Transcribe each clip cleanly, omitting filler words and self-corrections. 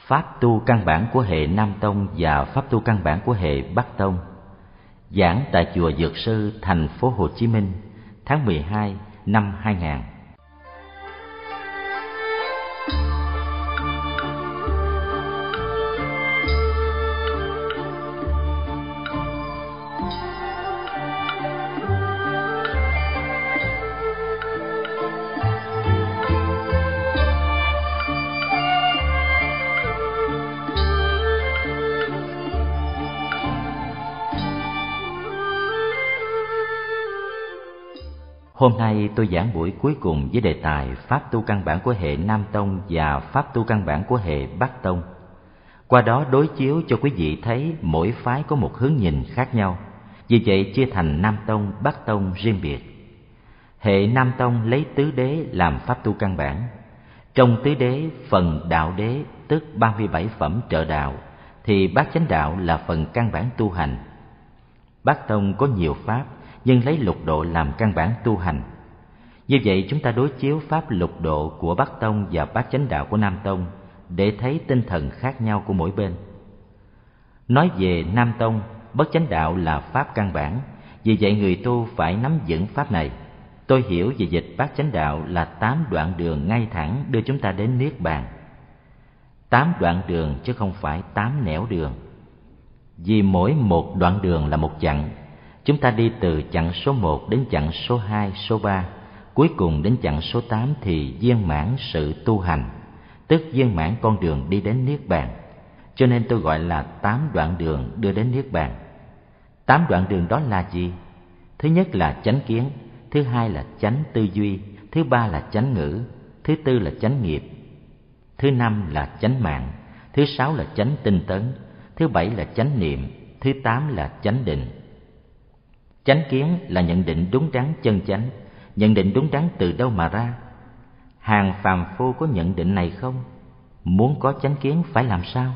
Pháp tu căn bản của hệ Nam Tông và pháp tu căn bản của hệ Bắc Tông. Giảng tại chùa Dược Sư, thành phố Hồ Chí Minh, tháng 12 năm 2000. Hôm nay tôi giảng buổi cuối cùng với đề tài Pháp tu căn bản của hệ Nam Tông và Pháp tu căn bản của hệ Bắc Tông. Qua đó đối chiếu cho quý vị thấy mỗi phái có một hướng nhìn khác nhau, vì vậy chia thành Nam Tông, Bắc Tông riêng biệt. Hệ Nam Tông lấy tứ đế làm Pháp tu căn bản. Trong tứ đế, phần đạo đế tức 37 phẩm trợ đạo thì bát chánh đạo là phần căn bản tu hành. Bắc Tông có nhiều pháp nhưng lấy lục độ làm căn bản tu hành. Như vậy chúng ta đối chiếu pháp lục độ của Bắc Tông và bát chánh đạo của Nam Tông để thấy tinh thần khác nhau của mỗi bên. Nói về Nam Tông, bất chánh đạo là pháp căn bản, vì vậy người tu phải nắm vững pháp này. Tôi hiểu về dịch bát chánh đạo là 8 đoạn đường ngay thẳng đưa chúng ta đến Niết Bàn. 8 đoạn đường chứ không phải 8 nẻo đường. Vì mỗi một đoạn đường là một chặng. Chúng ta đi từ chặng số 1 đến chặng số 2, số 3, cuối cùng đến chặng số 8 thì viên mãn sự tu hành, tức viên mãn con đường đi đến Niết Bàn. Cho nên tôi gọi là 8 đoạn đường đưa đến Niết Bàn. 8 đoạn đường đó là gì? Thứ nhất là chánh kiến, thứ hai là chánh tư duy, thứ ba là chánh ngữ, thứ tư là chánh nghiệp, thứ năm là chánh mạng, thứ sáu là chánh tinh tấn, thứ bảy là chánh niệm, thứ tám là chánh định. Chánh kiến là nhận định đúng đắn chân chánh. Nhận định đúng đắn từ đâu mà ra? Hàng phàm phu có nhận định này không? Muốn có chánh kiến phải làm sao?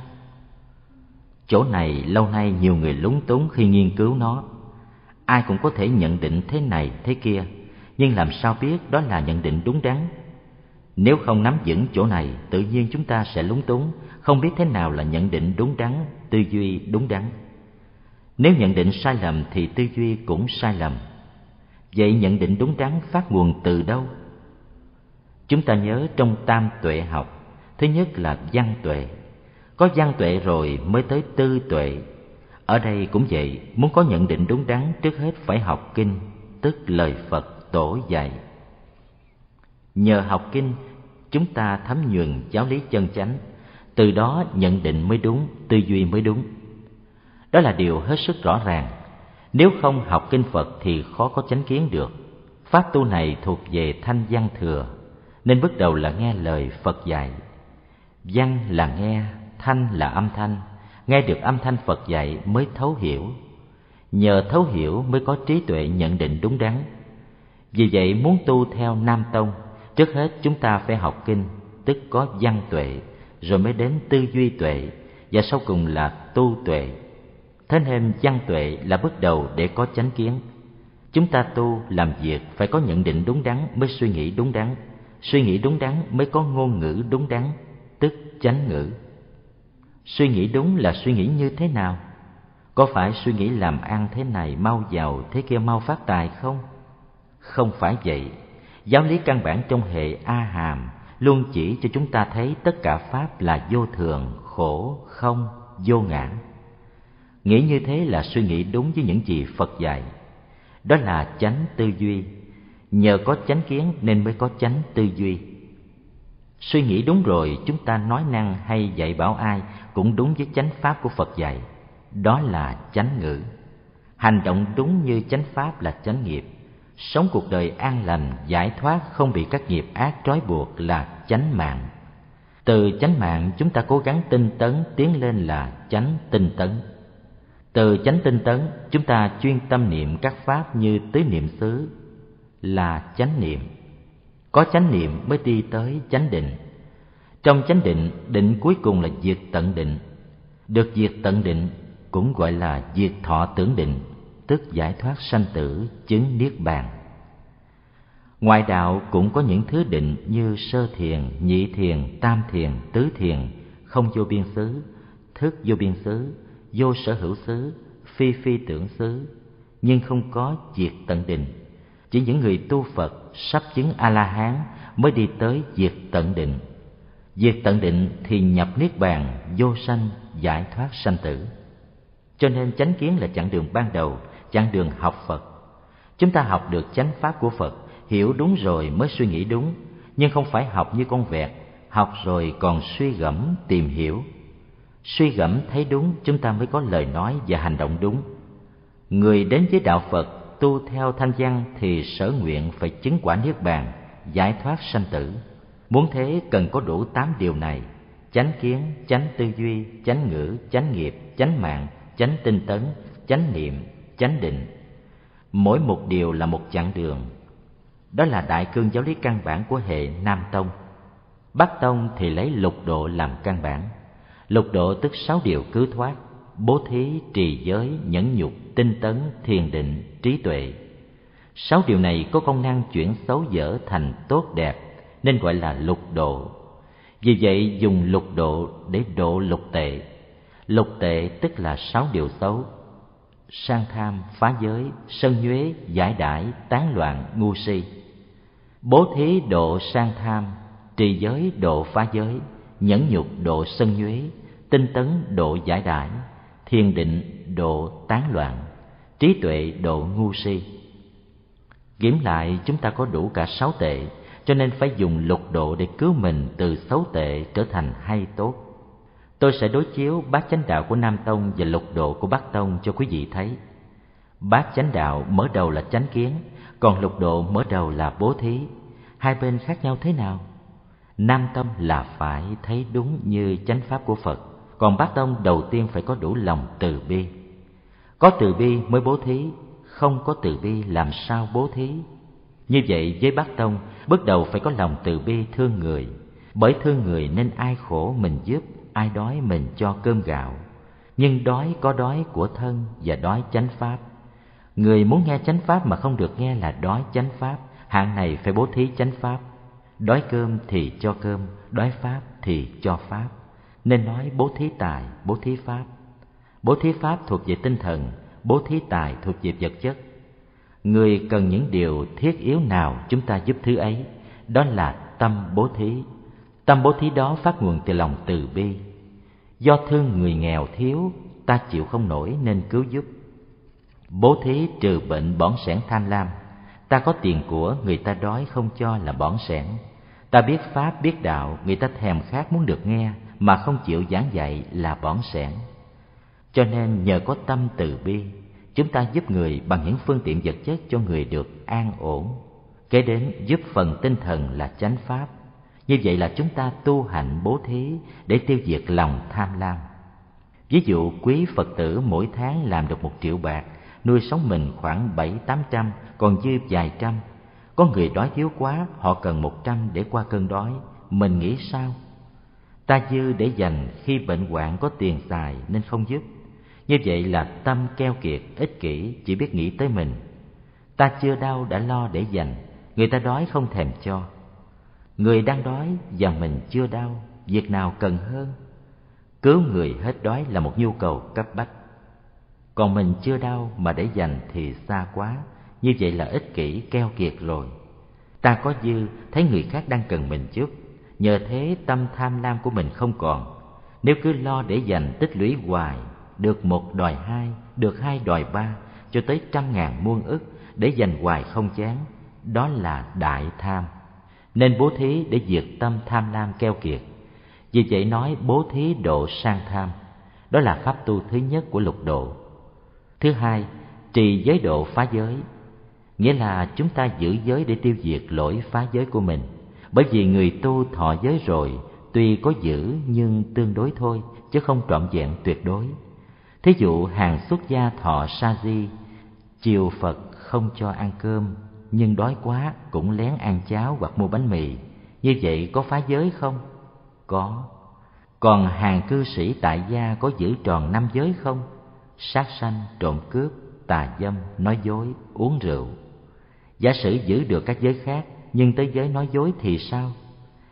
Chỗ này lâu nay nhiều người lúng túng khi nghiên cứu nó. Ai cũng có thể nhận định thế này thế kia, nhưng làm sao biết đó là nhận định đúng đắn? Nếu không nắm vững chỗ này, tự nhiên chúng ta sẽ lúng túng, không biết thế nào là nhận định đúng đắn, tư duy đúng đắn. Nếu nhận định sai lầm thì tư duy cũng sai lầm. Vậy nhận định đúng đắn phát nguồn từ đâu? Chúng ta nhớ trong tam tuệ học, thứ nhất là văn tuệ. Có văn tuệ rồi mới tới tư tuệ. Ở đây cũng vậy, muốn có nhận định đúng đắn trước hết phải học kinh, tức lời Phật tổ dạy. Nhờ học kinh, chúng ta thấm nhuần giáo lý chân chánh, từ đó nhận định mới đúng, tư duy mới đúng. Đó là điều hết sức rõ ràng. Nếu không học kinh Phật thì khó có chánh kiến được. Pháp tu này thuộc về thanh văn thừa, nên bước đầu là nghe lời Phật dạy. Văn là nghe, thanh là âm thanh. Nghe được âm thanh Phật dạy mới thấu hiểu. Nhờ thấu hiểu mới có trí tuệ nhận định đúng đắn. Vì vậy muốn tu theo Nam Tông, trước hết chúng ta phải học kinh, tức có văn tuệ, rồi mới đến tư duy tuệ, và sau cùng là tu tuệ. Thế nên văn tuệ là bước đầu để có chánh kiến. Chúng ta tu, làm việc phải có nhận định đúng đắn mới suy nghĩ đúng đắn. Suy nghĩ đúng đắn mới có ngôn ngữ đúng đắn, tức chánh ngữ. Suy nghĩ đúng là suy nghĩ như thế nào? Có phải suy nghĩ làm ăn thế này mau giàu, thế kia mau phát tài không? Không phải vậy. Giáo lý căn bản trong hệ A Hàm luôn chỉ cho chúng ta thấy tất cả pháp là vô thường, khổ, không, vô ngã. Nghĩ như thế là suy nghĩ đúng với những gì Phật dạy. Đó là chánh tư duy. Nhờ có chánh kiến nên mới có chánh tư duy. Suy nghĩ đúng rồi, chúng ta nói năng hay dạy bảo ai cũng đúng với chánh pháp của Phật dạy. Đó là chánh ngữ. Hành động đúng như chánh pháp là chánh nghiệp. Sống cuộc đời an lành, giải thoát, không bị các nghiệp ác trói buộc là chánh mạng. Từ chánh mạng chúng ta cố gắng tinh tấn tiến lên là chánh tinh tấn. Từ chánh tinh tấn chúng ta chuyên tâm niệm các pháp như tứ niệm xứ là chánh niệm. Có chánh niệm mới đi tới chánh định. Trong chánh định, định cuối cùng là diệt tận định. Được diệt tận định cũng gọi là diệt thọ tưởng định, tức giải thoát sanh tử, chứng niết bàn. Ngoại đạo cũng có những thứ định như sơ thiền, nhị thiền, tam thiền, tứ thiền, không vô biên xứ, thức vô biên xứ, vô sở hữu xứ, phi phi tưởng xứ, nhưng không có diệt tận định. Chỉ những người tu Phật sắp chứng A-la-hán mới đi tới diệt tận định. Diệt tận định thì nhập niết bàn, vô sanh, giải thoát sanh tử. Cho nên chánh kiến là chặng đường ban đầu, chặng đường học Phật. Chúng ta học được chánh pháp của Phật, hiểu đúng rồi mới suy nghĩ đúng, nhưng không phải học như con vẹt, học rồi còn suy gẫm tìm hiểu. Suy gẫm thấy đúng, chúng ta mới có lời nói và hành động đúng. Người đến với đạo Phật tu theo thanh văn thì sở nguyện phải chứng quả niết bàn, giải thoát sanh tử. Muốn thế cần có đủ 8 điều này: chánh kiến, chánh tư duy, chánh ngữ, chánh nghiệp, chánh mạng, chánh tinh tấn, chánh niệm, chánh định. Mỗi một điều là một chặng đường. Đó là đại cương giáo lý căn bản của hệ Nam Tông. Bắc Tông thì lấy lục độ làm căn bản. Lục độ tức 6 điều cứu thoát: bố thí, trì giới, nhẫn nhục, tinh tấn, thiền định, trí tuệ. 6 điều này có công năng chuyển xấu dở thành tốt đẹp, nên gọi là lục độ. Vì vậy dùng lục độ để độ lục tệ. Lục tệ tức là 6 điều xấu: sang tham, phá giới, sân nhuế, giải đãi, tán loạn, ngu si. Bố thí độ sang tham, trì giới độ phá giới, nhẫn nhục độ sân nhuế, tinh tấn độ giải đãi, thiền định độ tán loạn, trí tuệ độ ngu si. Kiểm lại chúng ta có đủ cả 6 tệ, cho nên phải dùng lục độ để cứu mình từ xấu tệ trở thành hay tốt. Tôi sẽ đối chiếu bát chánh đạo của Nam Tông và lục độ của Bắc Tông cho quý vị thấy. Bát chánh đạo mở đầu là chánh kiến, còn lục độ mở đầu là bố thí. Hai bên khác nhau thế nào? Nam Tông là phải thấy đúng như chánh pháp của Phật, còn Bắc Tông đầu tiên phải có đủ lòng từ bi. Có từ bi mới bố thí, không có từ bi làm sao bố thí? Như vậy với Bắc Tông, bước đầu phải có lòng từ bi thương người, bởi thương người nên ai khổ mình giúp, ai đói mình cho cơm gạo. Nhưng đói có đói của thân và đói chánh pháp. Người muốn nghe chánh pháp mà không được nghe là đói chánh pháp, hạng này phải bố thí chánh pháp. Đói cơm thì cho cơm, đói pháp thì cho pháp. Nên nói bố thí tài, bố thí pháp. Bố thí pháp thuộc về tinh thần, bố thí tài thuộc về vật chất. Người cần những điều thiết yếu nào chúng ta giúp thứ ấy, đó là tâm bố thí. Tâm bố thí đó phát nguồn từ lòng từ bi. Do thương người nghèo thiếu, ta chịu không nổi nên cứu giúp. Bố thí trừ bệnh bỏng sẻn tham lam. Ta có tiền của, người ta đói không cho là bỏng sẻn. Ta biết pháp biết đạo, người ta thèm khát muốn được nghe mà không chịu giảng dạy là bỏng sẻn. Cho nên nhờ có tâm từ bi, chúng ta giúp người bằng những phương tiện vật chất cho người được an ổn. Kế đến giúp phần tinh thần là chánh pháp. Như vậy là chúng ta tu hạnh bố thí để tiêu diệt lòng tham lam. Ví dụ quý Phật tử mỗi tháng làm được 1 triệu bạc, nuôi sống mình khoảng 700-800, còn dư vài trăm. Có người đói thiếu quá, họ cần 100 để qua cơn đói. Mình nghĩ sao? Ta dư để dành khi bệnh hoạn có tiền xài nên không giúp. Như vậy là tâm keo kiệt, ích kỷ, chỉ biết nghĩ tới mình. Ta chưa đau đã lo để dành, người ta đói không thèm cho. Người đang đói và mình chưa đau, việc nào cần hơn? Cứu người hết đói là một nhu cầu cấp bách. Còn mình chưa đau mà để dành thì xa quá, như vậy là ích kỷ keo kiệt rồi. Ta có dư, thấy người khác đang cần mình giúp, nhờ thế tâm tham lam của mình không còn. Nếu cứ lo để dành tích lũy hoài, được 1 đòi 2, được 2 đòi 3, cho tới 100.000 muôn ức, để dành hoài không chán, đó là đại tham. Nên bố thí để diệt tâm tham lam keo kiệt. Vì vậy nói bố thí độ sang tham, đó là pháp tu thứ nhất của lục độ. Thứ hai, trì giới độ phá giới, nghĩa là chúng ta giữ giới để tiêu diệt lỗi phá giới của mình. Bởi vì người tu thọ giới rồi, tuy có giữ nhưng tương đối thôi, chứ không trọn vẹn tuyệt đối. Thí dụ hàng xuất gia thọ sa di, chiều Phật không cho ăn cơm, nhưng đói quá cũng lén ăn cháo hoặc mua bánh mì. Như vậy có phá giới không? Có. Còn hàng cư sĩ tại gia có giữ tròn 5 giới không? Sát sanh, trộm cướp, tà dâm, nói dối, uống rượu. Giả sử giữ được các giới khác, nhưng tới giới nói dối thì sao?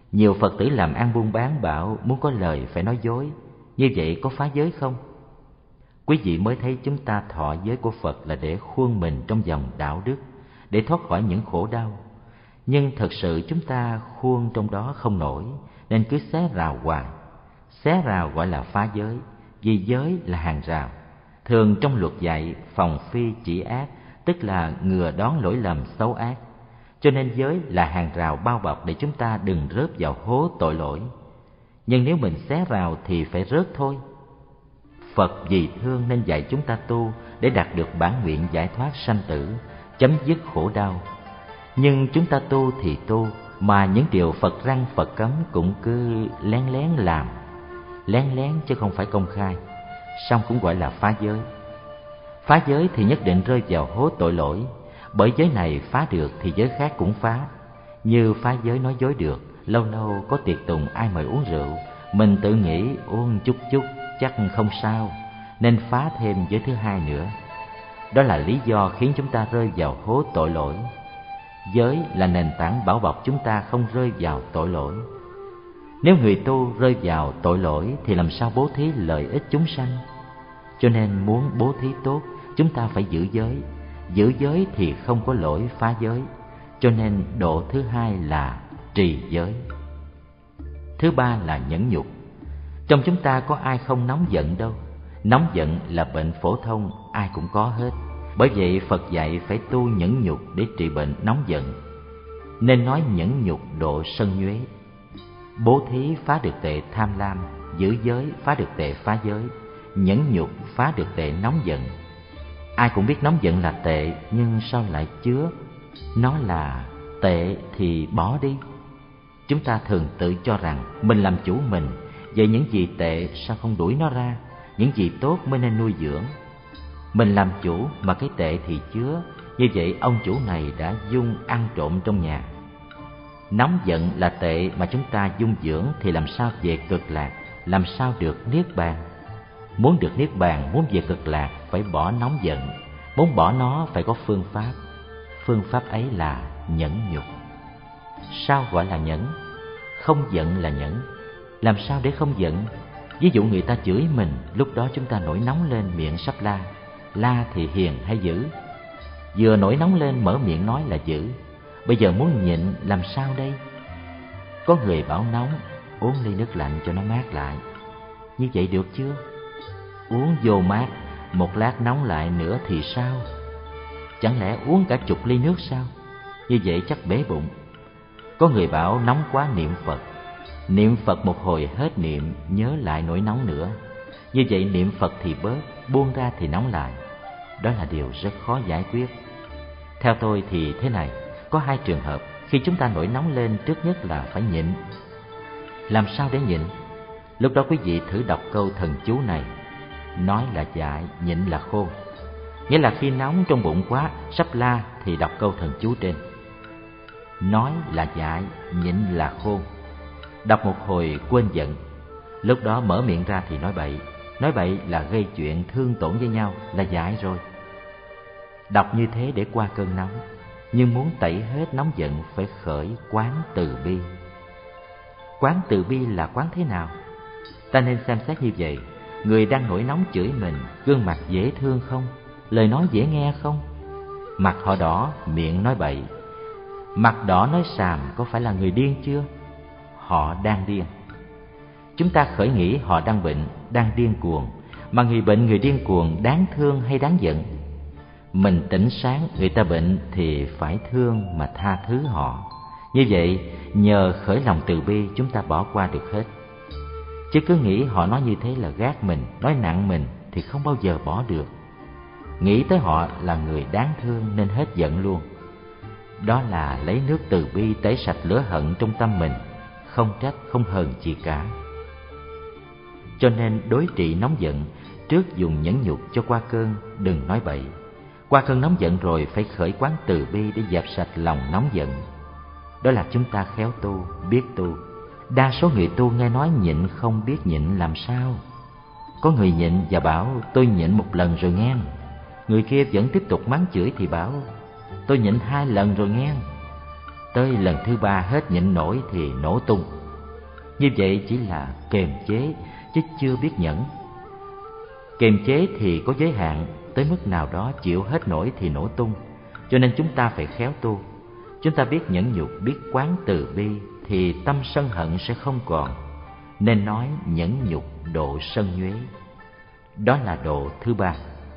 Nhiều Phật tử làm ăn buôn bán bảo muốn có lời phải nói dối. Như vậy có phá giới không? Quý vị mới thấy chúng ta thọ giới của Phật là để khuôn mình trong dòng đạo đức, để thoát khỏi những khổ đau. Nhưng thật sự chúng ta khuôn trong đó không nổi, nên cứ xé rào hoài. Xé rào gọi là phá giới, vì giới là hàng rào. Thường trong luật dạy phòng phi chỉ ác, tức là ngừa đón lỗi lầm xấu ác. Cho nên giới là hàng rào bao bọc để chúng ta đừng rớt vào hố tội lỗi. Nhưng nếu mình xé rào thì phải rớt thôi. Phật vì thương nên dạy chúng ta tu để đạt được bản nguyện giải thoát sanh tử, chấm dứt khổ đau. Nhưng chúng ta tu thì tu, mà những điều Phật răn Phật cấm cũng cứ lén lén làm. Lén lén chứ không phải công khai, song cũng gọi là phá giới. Phá giới thì nhất định rơi vào hố tội lỗi, bởi giới này phá được thì giới khác cũng phá. Như phá giới nói dối được, lâu lâu có tiệc tùng ai mời uống rượu, mình tự nghĩ uống chút chút chắc không sao, nên phá thêm giới thứ hai nữa. Đó là lý do khiến chúng ta rơi vào hố tội lỗi. Giới là nền tảng bảo bọc chúng ta không rơi vào tội lỗi. Nếu người tu rơi vào tội lỗi thì làm sao bố thí lợi ích chúng sanh? Cho nên muốn bố thí tốt, chúng ta phải giữ giới. Giữ giới thì không có lỗi phá giới. Cho nên độ thứ hai là trì giới. Thứ ba là nhẫn nhục. Trong chúng ta có ai không nóng giận đâu. Nóng giận là bệnh phổ thông, ai cũng có hết. Bởi vậy Phật dạy phải tu nhẫn nhục để trị bệnh nóng giận. Nên nói nhẫn nhục độ sân nhuế. Bố thí phá được tệ tham lam, giữ giới phá được tệ phá giới, nhẫn nhục phá được tệ nóng giận. Ai cũng biết nóng giận là tệ, nhưng sao lại chứa? Nó là tệ thì bỏ đi. Chúng ta thường tự cho rằng mình làm chủ mình, vậy những gì tệ sao không đuổi nó ra? Những gì tốt mới nên nuôi dưỡng. Mình làm chủ mà cái tệ thì chứa, như vậy ông chủ này đã dung ăn trộm trong nhà. Nóng giận là tệ mà chúng ta dung dưỡng thì làm sao về cực lạc, làm sao được niết bàn. Muốn được niết bàn, muốn về cực lạc phải bỏ nóng giận. Muốn bỏ nó phải có phương pháp. Phương pháp ấy là nhẫn nhục. Sao gọi là nhẫn? Không giận là nhẫn. Làm sao để không giận? Ví dụ người ta chửi mình, lúc đó chúng ta nổi nóng lên miệng sắp la. La thì hiền hay dữ? Vừa nổi nóng lên mở miệng nói là dữ. Bây giờ muốn nhịn làm sao đây? Có người bảo nóng, uống ly nước lạnh cho nó mát lại. Như vậy được chưa? Uống vô mát, một lát nóng lại nữa thì sao? Chẳng lẽ uống cả chục ly nước sao? Như vậy chắc bể bụng. Có người bảo nóng quá niệm Phật. Niệm Phật một hồi hết niệm, nhớ lại nỗi nóng nữa. Như vậy niệm Phật thì bớt, buông ra thì nóng lại. Đó là điều rất khó giải quyết. Theo tôi thì thế này, có hai trường hợp. Khi chúng ta nổi nóng lên, trước nhất là phải nhịn. Làm sao để nhịn? Lúc đó quý vị thử đọc câu thần chú này. Nói là dại, nhịn là khôn. Nghĩa là khi nóng trong bụng quá, sắp la thì đọc câu thần chú trên. Nói là dại, nhịn là khôn. Đọc một hồi quên giận. Lúc đó mở miệng ra thì nói bậy. Nói bậy là gây chuyện thương tổn với nhau, là dại rồi. Đọc như thế để qua cơn nóng. Nhưng muốn tẩy hết nóng giận phải khởi quán từ bi. Quán từ bi là quán thế nào? Ta nên xem xét như vậy. Người đang nổi nóng chửi mình, gương mặt dễ thương không? Lời nói dễ nghe không? Mặt họ đỏ, miệng nói bậy. Mặt đỏ nói xàm có phải là người điên chưa? Họ đang điên. Chúng ta khởi nghĩ họ đang bệnh, đang điên cuồng. Mà người bệnh, người điên cuồng đáng thương hay đáng giận? Mình tỉnh sáng, người ta bệnh thì phải thương mà tha thứ họ. Như vậy, nhờ khởi lòng từ bi chúng ta bỏ qua được hết. Chứ cứ nghĩ họ nói như thế là gác mình, nói nặng mình thì không bao giờ bỏ được. Nghĩ tới họ là người đáng thương nên hết giận luôn. Đó là lấy nước từ bi tẩy sạch lửa hận trong tâm mình, không trách, không hờn gì cả. Cho nên đối trị nóng giận, trước dùng nhẫn nhục cho qua cơn, đừng nói bậy. Qua cơn nóng giận rồi phải khởi quán từ bi để dẹp sạch lòng nóng giận. Đó là chúng ta khéo tu, biết tu. Đa số người tu nghe nói nhịn không biết nhịn làm sao. Có người nhịn và bảo tôi nhịn một lần rồi nghe. Người kia vẫn tiếp tục mắng chửi thì bảo tôi nhịn 2 lần rồi nghe. Tới lần thứ 3 hết nhịn nổi thì nổ tung. Như vậy chỉ là kiềm chế, chứ chưa biết nhẫn. Kiềm chế thì có giới hạn, tới mức nào đó chịu hết nổi thì nổ tung. Cho nên chúng ta phải khéo tu. Chúng ta biết nhẫn nhục, biết quán từ bi, thì tâm sân hận sẽ không còn. Nên nói nhẫn nhục độ sân nhuế. Đó là độ thứ ba.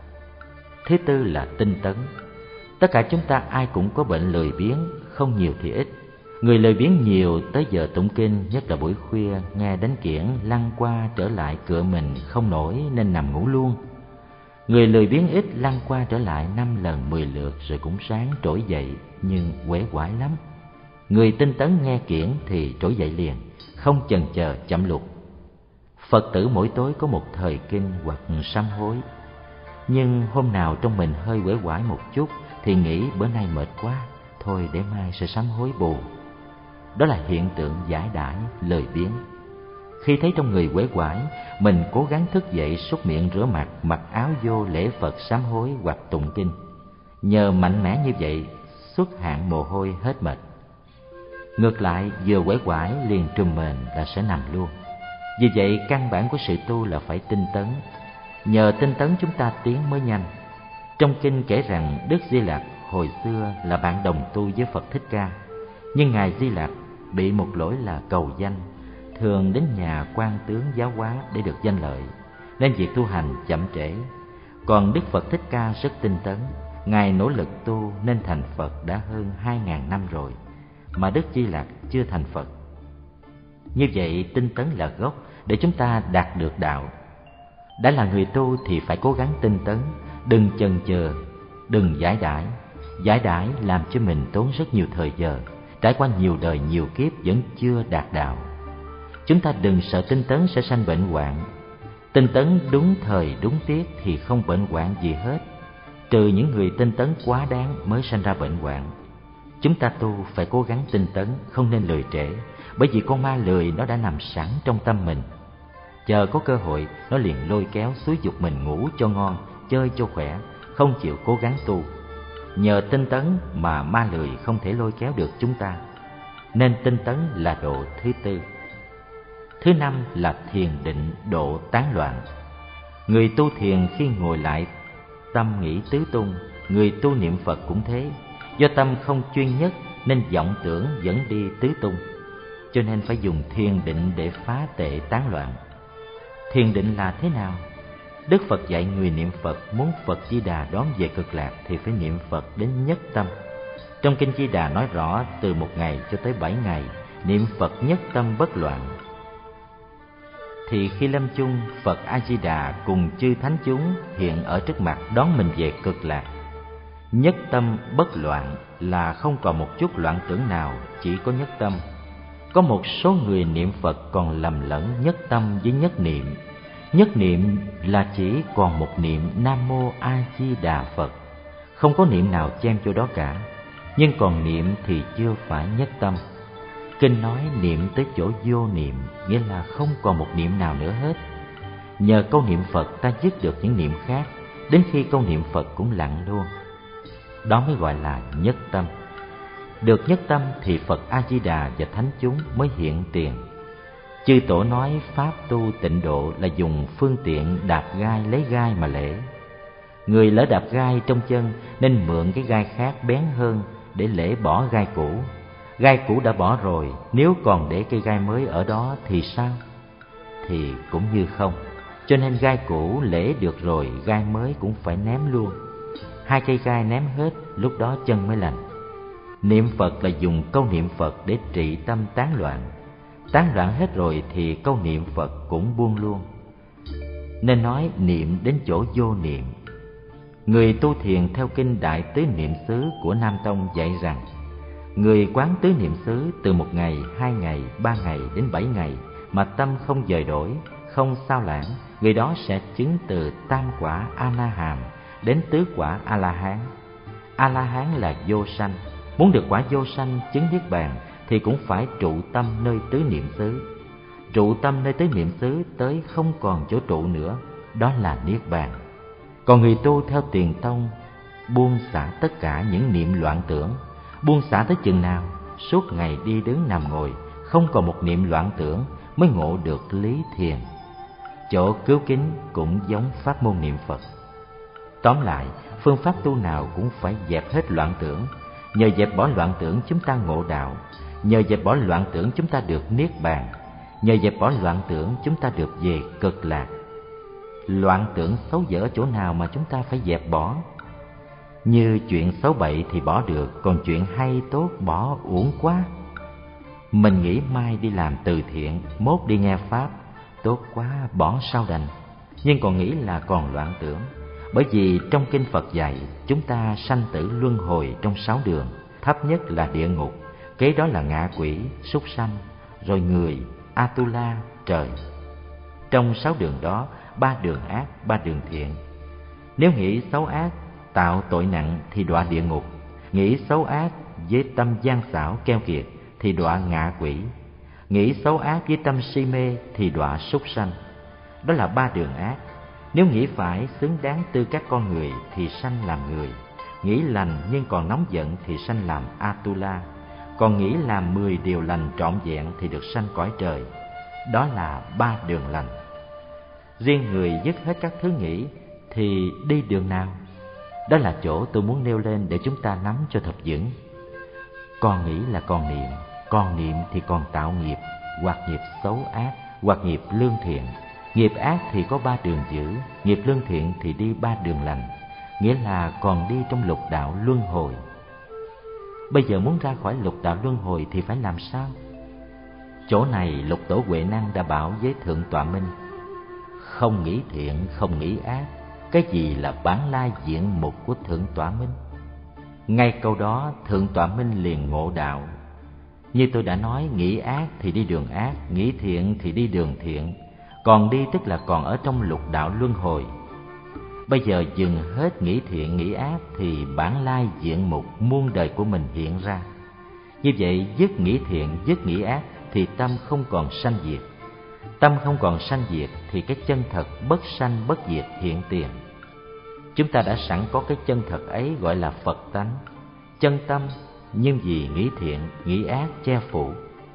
Thứ tư là tinh tấn. Tất cả chúng ta ai cũng có bệnh lười biếng, không nhiều thì ít. Người lười biếng nhiều tới giờ tụng kinh, nhất là buổi khuya, nghe đánh kiển, lăn qua trở lại cựa mình không nổi nên nằm ngủ luôn. Người lười biếng ít lăn qua trở lại 5 lần 10 lượt rồi cũng sáng trỗi dậy, nhưng uể oải lắm. Người tinh tấn nghe kiển thì trỗi dậy liền, không chần chờ chậm lục. Phật tử mỗi tối có một thời kinh hoặc sám hối. Nhưng hôm nào trong mình hơi uể oải một chút thì nghĩ bữa nay mệt quá, thôi để mai sẽ sám hối bù. Đó là hiện tượng giải đãi, lười biếng. Khi thấy trong người uể oải, mình cố gắng thức dậy, súc miệng rửa mặt, mặc áo vô lễ Phật sám hối hoặc tụng kinh. Nhờ mạnh mẽ như vậy, xuất hạn mồ hôi hết mệt. Ngược lại, vừa uể oải liền trùm mền là sẽ nằm luôn. Vì vậy, căn bản của sự tu là phải tinh tấn. Nhờ tinh tấn chúng ta tiến mới nhanh. Trong kinh kể rằng Đức Di Lặc hồi xưa là bạn đồng tu với Phật Thích Ca. Nhưng Ngài Di Lặc bị một lỗi là cầu danh, thường đến nhà quan tướng giáo hóa để được danh lợi, nên việc tu hành chậm trễ. Còn Đức Phật Thích Ca rất tinh tấn, Ngài nỗ lực tu nên thành Phật đã hơn 2000 năm rồi, mà Đức Di Lặc chưa thành Phật. Như vậy tinh tấn là gốc để chúng ta đạt được đạo. Đã là người tu thì phải cố gắng tinh tấn, đừng chần chừ, đừng giải đãi. Giải đãi làm cho mình tốn rất nhiều thời giờ, trải qua nhiều đời nhiều kiếp vẫn chưa đạt đạo. Chúng ta đừng sợ tinh tấn sẽ sanh bệnh hoạn. Tinh tấn đúng thời đúng tiết thì không bệnh hoạn gì hết, trừ những người tinh tấn quá đáng mới sanh ra bệnh hoạn. Chúng ta tu phải cố gắng tinh tấn, không nên lười trễ, bởi vì con ma lười nó đã nằm sẵn trong tâm mình. Chờ có cơ hội nó liền lôi kéo xúi giục mình ngủ cho ngon, chơi cho khỏe, không chịu cố gắng tu. Nhờ tinh tấn mà ma lười không thể lôi kéo được chúng ta. Nên tinh tấn là độ thứ tư. Thứ năm là thiền định độ tán loạn. Người tu thiền khi ngồi lại tâm nghĩ tứ tung, người tu niệm Phật cũng thế. Do tâm không chuyên nhất nên vọng tưởng dẫn đi tứ tung. Cho nên phải dùng thiền định để phá tệ tán loạn. Thiền định là thế nào? Đức Phật dạy người niệm Phật muốn Phật Di Đà đón về cực lạc thì phải niệm Phật đến nhất tâm. Trong kinh Di Đà nói rõ từ 1 ngày cho tới 7 ngày niệm Phật nhất tâm bất loạn. Thì khi lâm chung, Phật A Di Đà cùng chư thánh chúng hiện ở trước mặt đón mình về cực lạc. Nhất tâm bất loạn là không còn một chút loạn tưởng nào, chỉ có nhất tâm. Có một số người niệm Phật còn lầm lẫn nhất tâm với nhất niệm. Nhất niệm là chỉ còn một niệm Nam Mô A Di Đà Phật, không có niệm nào chen chỗ đó cả. Nhưng còn niệm thì chưa phải nhất tâm. Kinh nói niệm tới chỗ vô niệm, nghĩa là không còn một niệm nào nữa hết. Nhờ câu niệm Phật ta dứt được những niệm khác, đến khi câu niệm Phật cũng lặng luôn. Đó mới gọi là nhất tâm. Được nhất tâm thì Phật A Di Đà và thánh chúng mới hiện tiền. Chư tổ nói pháp tu tịnh độ là dùng phương tiện đạp gai lấy gai mà lễ. Người lỡ đạp gai trong chân nên mượn cái gai khác bén hơn để lễ bỏ gai cũ. Gai cũ đã bỏ rồi, nếu còn để cây gai mới ở đó thì sao? Thì cũng như không. Cho nên gai cũ lễ được rồi, gai mới cũng phải ném luôn. 2 cây gai ném hết, lúc đó chân mới lành. Niệm Phật là dùng câu niệm Phật để trị tâm tán loạn. Tán loạn hết rồi thì câu niệm Phật cũng buông luôn. Nên nói niệm đến chỗ vô niệm. Người tu thiền theo kinh Đại Tứ Niệm xứ của Nam Tông dạy rằng, người quán tứ niệm xứ từ 1 ngày, 2 ngày, 3 ngày đến 7 ngày mà tâm không dời đổi, không sao lãng, người đó sẽ chứng từ tam quả A-la-hàm đến tứ quả A-la-hán. A-la-hán là vô sanh. Muốn được quả vô sanh chứng niết bàn thì cũng phải trụ tâm nơi tứ niệm xứ. Trụ tâm nơi tứ niệm xứ tới không còn chỗ trụ nữa, đó là niết bàn. Còn người tu theo Tiền Tông buông xả tất cả những niệm loạn tưởng. Buông xả tới chừng nào? Suốt ngày đi đứng nằm ngồi không còn một niệm loạn tưởng, mới ngộ được lý thiền. Chỗ cứu kính cũng giống pháp môn niệm Phật. Tóm lại, phương pháp tu nào cũng phải dẹp hết loạn tưởng. Nhờ dẹp bỏ loạn tưởng chúng ta ngộ đạo. Nhờ dẹp bỏ loạn tưởng chúng ta được niết bàn. Nhờ dẹp bỏ loạn tưởng chúng ta được về cực lạc. Loạn tưởng xấu dở chỗ nào mà chúng ta phải dẹp bỏ? Như chuyện xấu bậy thì bỏ được, còn chuyện hay tốt bỏ uổng quá. Mình nghĩ mai đi làm từ thiện, mốt đi nghe pháp, tốt quá bỏ sao đành. Nhưng còn nghĩ là còn loạn tưởng. Bởi vì trong kinh Phật dạy chúng ta sanh tử luân hồi trong 6 đường. Thấp nhất là địa ngục, kế đó là ngạ quỷ, súc sanh, rồi người, Atula, trời. Trong 6 đường đó, 3 đường ác, 3 đường thiện. Nếu nghĩ xấu ác, tạo tội nặng thì đọa địa ngục. Nghĩ xấu ác với tâm gian xảo keo kiệt thì đọa ngạ quỷ. Nghĩ xấu ác với tâm si mê thì đọa súc sanh. Đó là 3 đường ác. Nếu nghĩ phải xứng đáng tư cách con người thì sanh làm người. Nghĩ lành nhưng còn nóng giận thì sanh làm Atula. Còn nghĩ làm 10 điều lành trọn vẹn thì được sanh cõi trời. Đó là 3 đường lành. Riêng người dứt hết các thứ nghĩ thì đi đường nào? Đó là chỗ tôi muốn nêu lên để chúng ta nắm cho thật vững. Còn nghĩ là còn niệm thì còn tạo nghiệp, hoặc nghiệp xấu ác, hoặc nghiệp lương thiện. Nghiệp ác thì có 3 đường dữ, nghiệp lương thiện thì đi 3 đường lành, nghĩa là còn đi trong lục đạo luân hồi. Bây giờ muốn ra khỏi lục đạo luân hồi thì phải làm sao? Chỗ này Lục Tổ Huệ Năng đã bảo với Thượng Tọa Minh: không nghĩ thiện, không nghĩ ác, cái gì là bản lai diện mục của Thượng Tọa Minh? Ngay câu đó Thượng Tọa Minh liền ngộ đạo. Như tôi đã nói, nghĩ ác thì đi đường ác, nghĩ thiện thì đi đường thiện. Còn đi tức là còn ở trong lục đạo luân hồi. Bây giờ dừng hết nghĩ thiện nghĩ ác thì bản lai diện mục muôn đời của mình hiện ra. Như vậy dứt nghĩ thiện, dứt nghĩ ác thì tâm không còn sanh diệt. Tâm không còn sanh diệt thì cái chân thật bất sanh bất diệt hiện tiền. Chúng ta đã sẵn có cái chân thật ấy gọi là Phật tánh, chân tâm, nhưng vì nghĩ thiện, nghĩ ác che phủ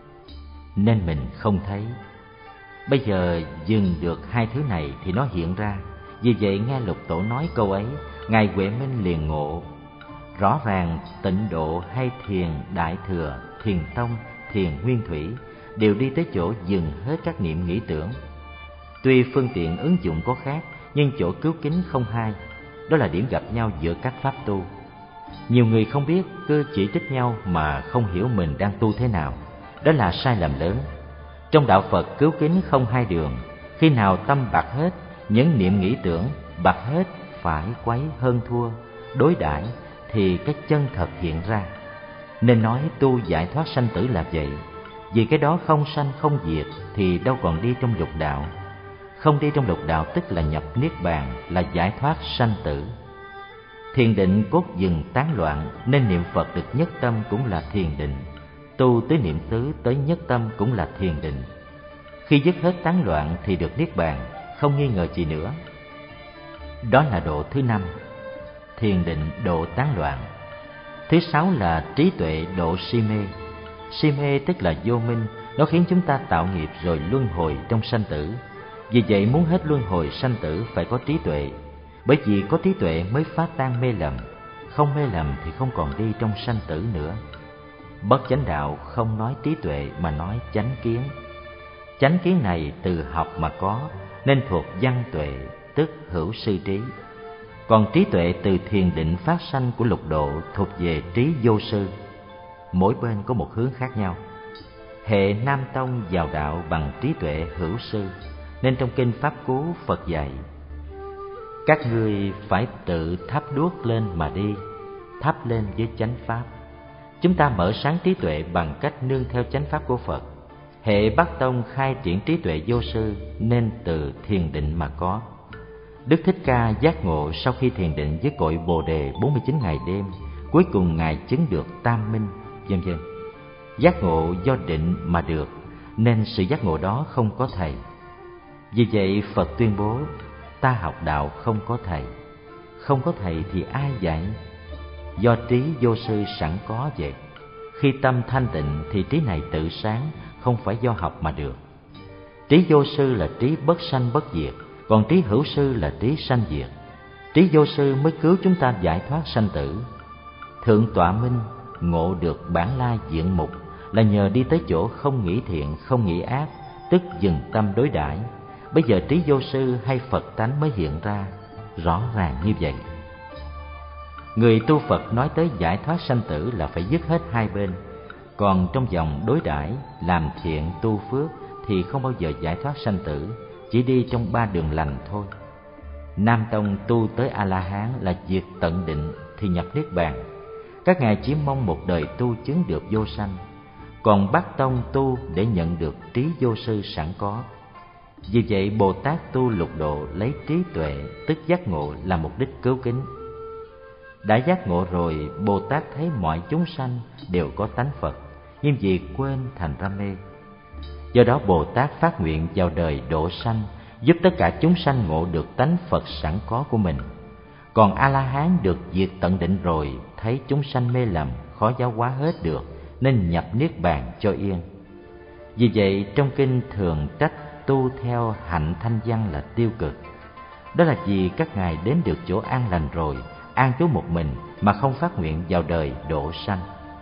nên mình không thấy. Bây giờ dừng được hai thứ này thì nó hiện ra. Vì vậy nghe Lục Tổ nói câu ấy, Ngài Huệ Minh liền ngộ. Rõ ràng Tịnh Độ hay Thiền Đại Thừa, Thiền Tông, Thiền Nguyên Thủy đều đi tới chỗ dừng hết các niệm nghĩ tưởng. Tuy phương tiện ứng dụng có khác, nhưng chỗ cứu kính không hai. Đó là điểm gặp nhau giữa các pháp tu. Nhiều người không biết, cứ chỉ trích nhau mà không hiểu mình đang tu thế nào. Đó là sai lầm lớn. Trong đạo Phật cứu kính không hai đường. Khi nào tâm bạc hết, những niệm nghĩ tưởng bạc hết, phải quấy hơn thua, đối đãi thì cái chân thật hiện ra. Nên nói tu giải thoát sanh tử là vậy. Vì cái đó không sanh không diệt thì đâu còn đi trong lục đạo. Không đi trong lục đạo tức là nhập niết bàn, là giải thoát sanh tử. Thiền định cốt dừng tán loạn, nên niệm Phật được nhất tâm cũng là thiền định. Tu tới niệm xứ tới nhất tâm cũng là thiền định. Khi dứt hết tán loạn thì được niết bàn, không nghi ngờ gì nữa. Đó là độ thứ 5, thiền định độ tán loạn. Thứ 6 là trí tuệ độ si mê. Si mê tức là vô minh, nó khiến chúng ta tạo nghiệp rồi luân hồi trong sanh tử. Vì vậy muốn hết luân hồi sanh tử phải có trí tuệ. Bởi vì có trí tuệ mới phá tan mê lầm. Không mê lầm thì không còn đi trong sanh tử nữa. Bất chánh đạo không nói trí tuệ mà nói chánh kiến. Chánh kiến này từ học mà có, nên thuộc văn tuệ, tức hữu sư trí. Còn trí tuệ từ thiền định phát sanh của lục độ thuộc về trí vô sư. Mỗi bên có một hướng khác nhau. Hệ Nam Tông vào đạo bằng trí tuệ hữu sư, nên trong kinh Pháp Cú Phật dạy: các ngươi phải tự thắp đuốc lên mà đi, thắp lên với chánh pháp. Chúng ta mở sáng trí tuệ bằng cách nương theo chánh pháp của Phật. Hệ Bắc Tông khai triển trí tuệ vô sư, nên từ thiền định mà có. Đức Thích Ca giác ngộ sau khi thiền định với cội Bồ Đề 49 ngày đêm, cuối cùng Ngài chứng được tam minh, vân vân. Giác ngộ do định mà được, nên sự giác ngộ đó không có thầy. Vì vậy Phật tuyên bố: ta học đạo không có thầy. Không có thầy thì ai dạy? Do trí vô sư sẵn có vậy. Khi tâm thanh tịnh thì trí này tự sáng, không phải do học mà được. Trí vô sư là trí bất sanh bất diệt, còn trí hữu sư là trí sanh diệt. Trí vô sư mới cứu chúng ta giải thoát sanh tử. Thượng tọa Minh ngộ được bản la diện mục là nhờ đi tới chỗ không nghĩ thiện, không nghĩ ác, tức dừng tâm đối đãi. Bây giờ trí vô sư hay Phật tánh mới hiện ra rõ ràng như vậy. Người tu Phật nói tới giải thoát sanh tử là phải dứt hết hai bên, còn trong vòng đối đãi làm thiện tu phước thì không bao giờ giải thoát sanh tử, chỉ đi trong ba đường lành thôi. Nam tông tu tới A-la-hán là diệt tận định thì nhập niết bàn. Các ngài chỉ mong một đời tu chứng được vô sanh, còn Bắc tông tu để nhận được trí vô sư sẵn có. Vì vậy Bồ Tát tu lục độ lấy trí tuệ tức giác ngộ là mục đích cứu kính. Đã giác ngộ rồi, Bồ Tát thấy mọi chúng sanh đều có tánh Phật, nhưng vì quên thành ra mê. Do đó Bồ Tát phát nguyện vào đời độ sanh, giúp tất cả chúng sanh ngộ được tánh Phật sẵn có của mình. Còn A-la-hán được diệt tận định rồi, thấy chúng sanh mê lầm, khó giáo hóa hết được, nên nhập niết bàn cho yên. Vì vậy trong kinh thường trách tu theo hạnh thanh văn là tiêu cực. Đó là vì các ngài đến được chỗ an lành rồi, an trú một mình mà không phát nguyện vào đời độ sanh.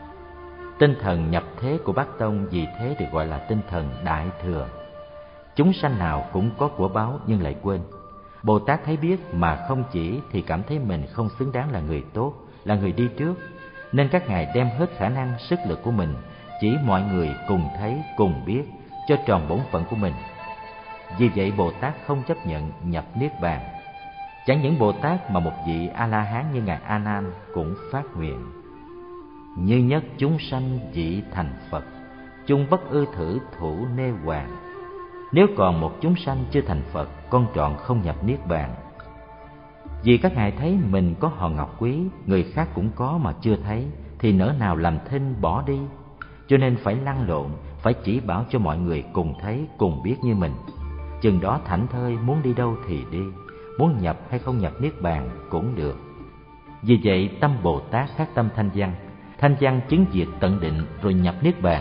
Tinh thần nhập thế của Bắc tông vì thế được gọi là tinh thần đại thừa. Chúng sanh nào cũng có của báo nhưng lại quên. Bồ Tát thấy biết mà không chỉ thì cảm thấy mình không xứng đáng là người tốt, là người đi trước, nên các ngài đem hết khả năng sức lực của mình chỉ mọi người cùng thấy cùng biết cho tròn bổn phận của mình. Vì vậy Bồ Tát không chấp nhận nhập niết bàn. Chẳng những Bồ Tát mà một vị A-la-hán như ngài A Nan cũng phát nguyện: như nhất chúng sanh vị thành Phật, chung bất ư thử thủ nê hoàng. Nếu còn một chúng sanh chưa thành Phật, con trọn không nhập niết bàn. Vì các ngài thấy mình có hòn ngọc quý, người khác cũng có mà chưa thấy, thì nỡ nào làm thinh bỏ đi. Cho nên phải lăn lộn, phải chỉ bảo cho mọi người cùng thấy cùng biết như mình. Chừng đó thảnh thơi, muốn đi đâu thì đi, muốn nhập hay không nhập niết bàn cũng được. Vì vậy tâm Bồ Tát khác tâm thanh văn. Thanh văn chứng diệt tận định rồi nhập niết bàn.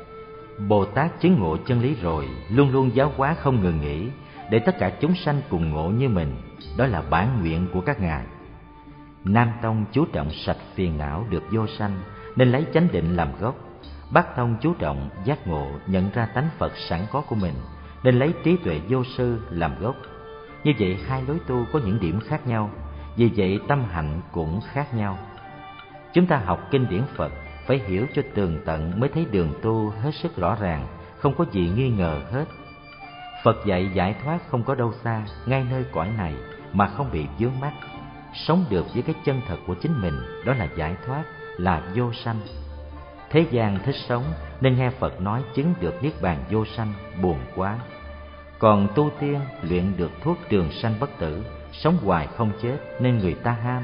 Bồ Tát chứng ngộ chân lý rồi luôn luôn giáo hóa không ngừng nghỉ, để tất cả chúng sanh cùng ngộ như mình. Đó là bản nguyện của các ngài. Nam tông chú trọng sạch phiền não được vô sanh, nên lấy chánh định làm gốc. Bắc tông chú trọng giác ngộ, nhận ra tánh Phật sẵn có của mình, nên lấy trí tuệ vô sư làm gốc. Như vậy hai lối tu có những điểm khác nhau, vì vậy tâm hạnh cũng khác nhau. Chúng ta học kinh điển Phật phải hiểu cho tường tận mới thấy đường tu hết sức rõ ràng, không có gì nghi ngờ hết. Phật dạy giải thoát không có đâu xa, ngay nơi cõi này mà không bị vướng mắc. Sống được với cái chân thật của chính mình, đó là giải thoát, là vô sanh. Thế gian thích sống nên nghe Phật nói chứng được niết bàn vô sanh, buồn quá. Còn tu tiên luyện được thuốc trường sanh bất tử, sống hoài không chết nên người ta ham.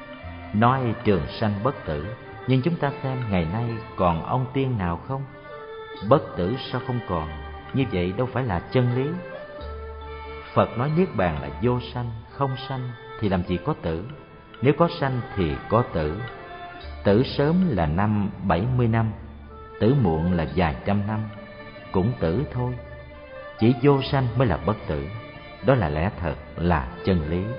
Nói trường sanh bất tử, nhưng chúng ta xem ngày nay còn ông tiên nào không? Bất tử sao không còn? Như vậy đâu phải là chân lý. Phật nói niết bàn là vô sanh, không sanh thì làm gì có tử. Nếu có sanh thì có tử. Tử sớm là 70 năm, tử muộn là vài trăm năm, cũng tử thôi. Chỉ vô sanh mới là bất tử. Đó là lẽ thật, là chân lý.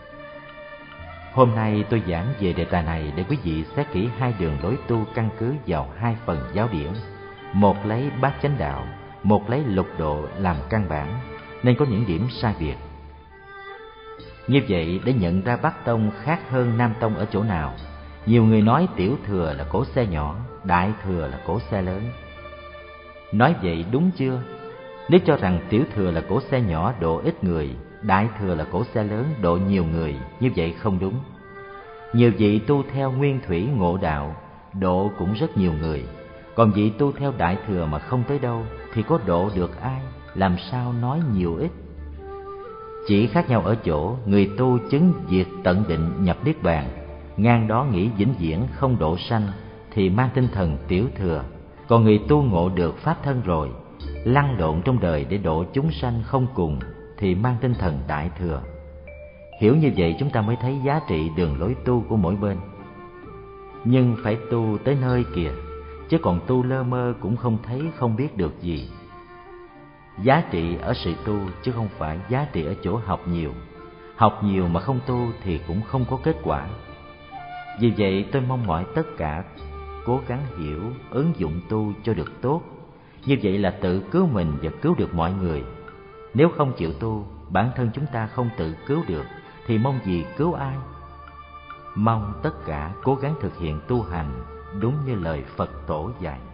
Hôm nay tôi giảng về đề tài này để quý vị xét kỹ hai đường lối tu căn cứ vào hai phần giáo điển. Một lấy bát chánh đạo, một lấy lục độ làm căn bản, nên có những điểm sai biệt. Như vậy để nhận ra Bắc tông khác hơn Nam tông ở chỗ nào? Nhiều người nói tiểu thừa là cỗ xe nhỏ, đại thừa là cỗ xe lớn. Nói vậy đúng chưa? Nếu cho rằng tiểu thừa là cỗ xe nhỏ độ ít người, đại thừa là cỗ xe lớn độ nhiều người, như vậy không đúng. Nhiều vị tu theo nguyên thủy ngộ đạo, độ cũng rất nhiều người. Còn vị tu theo đại thừa mà không tới đâu thì có độ được ai, làm sao nói nhiều ít. Chỉ khác nhau ở chỗ người tu chứng diệt tận định nhập niết bàn, ngang đó nghĩ vĩnh viễn không độ sanh thì mang tinh thần tiểu thừa. Còn người tu ngộ được pháp thân rồi, lăn lộn trong đời để độ chúng sanh không cùng thì mang tinh thần đại thừa. Hiểu như vậy chúng ta mới thấy giá trị đường lối tu của mỗi bên. Nhưng phải tu tới nơi kìa, chứ còn tu lơ mơ cũng không thấy không biết được gì. Giá trị ở sự tu chứ không phải giá trị ở chỗ học nhiều. Học nhiều mà không tu thì cũng không có kết quả. Vì vậy tôi mong mỏi tất cả cố gắng hiểu, ứng dụng tu cho được tốt. Như vậy là tự cứu mình và cứu được mọi người. Nếu không chịu tu, bản thân chúng ta không tự cứu được thì mong gì cứu ai? Mong tất cả cố gắng thực hiện tu hành đúng như lời Phật Tổ dạy.